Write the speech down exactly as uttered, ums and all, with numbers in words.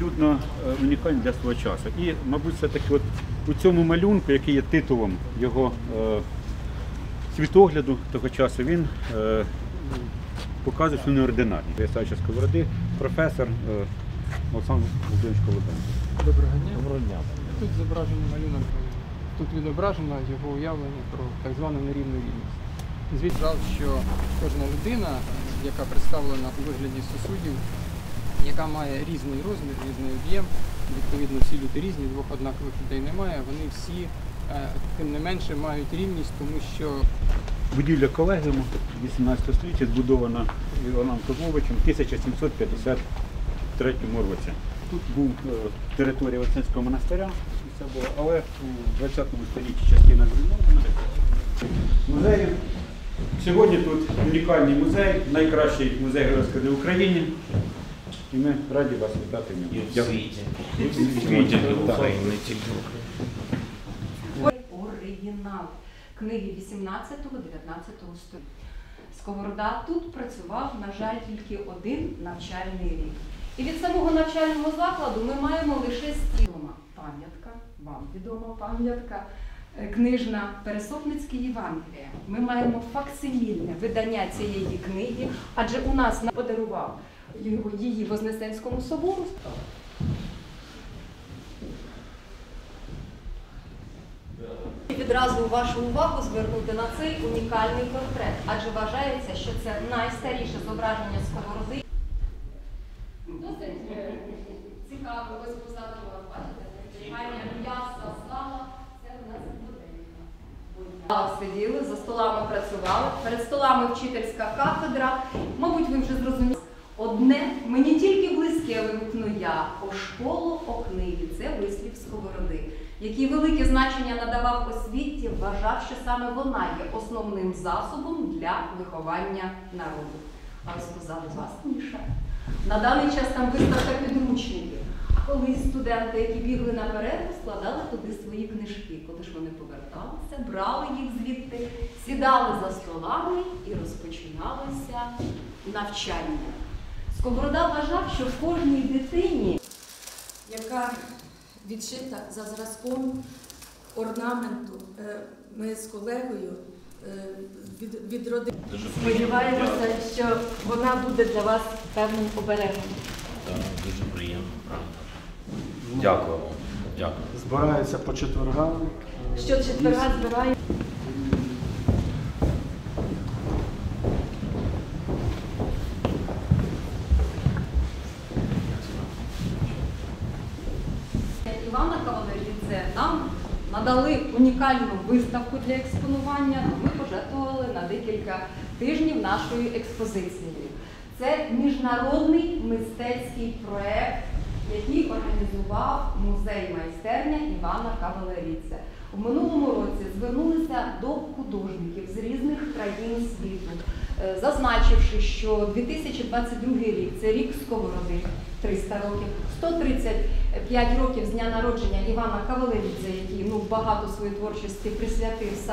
абсолютно унікальний для свого часу. І, мабуть, все-таки от у цьому малюнку, який є титулом його е, світогляду того часу, він е, показує, що неординарний. Висаючи Сковороди, професор е, Олександр Володимирович Колобенко. Доброго дня. Доброго дня. Тут зображений малюнок, тут відображено його уявлення про так звану нерівну рівність. Звідси, що кожна людина, яка представлена у вигляді сосудів, яка має різний розмір, різний об'єм, відповідно всі люди різні, двох однакових людей немає, вони всі, тим не менше, мають рівність, тому що... Будівля колегіуму вісімнадцятого століття збудована Іваном Козловичем в тисяча сімсот п'ятдесят третьому році. Тут був е, територія Вознесенського монастиря, це було, але у двадцятому столітті частина зруйнована. Музею. Сьогодні тут унікальний музей, найкращий музей героїв в Україні. І ми раді вас вітати в ньому. І в світі. І в світі України, не тільки в Україні. Оригінал книги вісімнадцятого-дев'ятнадцятого століття. Сковорода тут працював, на жаль, тільки один навчальний рік. І від самого навчального закладу ми маємо лише стілома пам'ятка, вам відома пам'ятка, книжна Пересопницьке Євангеліє. Ми маємо факсимільне видання цієї книги, адже у нас подарував її Вознесенському собору. Відразу вашу увагу звернути на цей унікальний портрет, адже вважається, що це найстаріше зображення Сковороди. Досить цікаво, ось позаду вас бачите, звичайне м'ясо, сало, це у нас буденка. Сиділи, за столами працювали, перед столами вчительська кафедра. Мабуть, ви вже зрозуміли. Одне мені тільки близьке вимкну я, о школу, о книги. Це вислів Сковороди, який велике значення надавав освіті, вважав, що саме вона є основним засобом для виховання народу. А ось позаду вас ніша. На даний час там виставка підручників. А коли студенти, які бігли на перерву, складали туди свої книжки. Коли ж вони поверталися, брали їх звідти, сідали за столами і розпочиналося навчання. Сковорода вважав, що в кожній дитині, яка відшита за зразком орнаменту, ми з колегою відродили. сподіваємося, що вона буде для вас певним оберегом. Так, дуже приємно, правда. Дякую вам. Дякую. Збирається по четвергам. Щочетверга збирає. Івана Кавалерідзе нам надали унікальну виставку для експонування, ми пожертвували на декілька тижнів нашою експозицією. Це міжнародний мистецький проєкт, який організував музей-майстерня Івана Кавалерідзе. У минулому році звернулися до художників з різних країн світу, зазначивши, що дві тисячі двадцять другий рік – це рік Сковороди, триста років, сто тридцять п'ять років з дня народження Івана Кавалерідзе, який ну, багато своєї творчості присвятив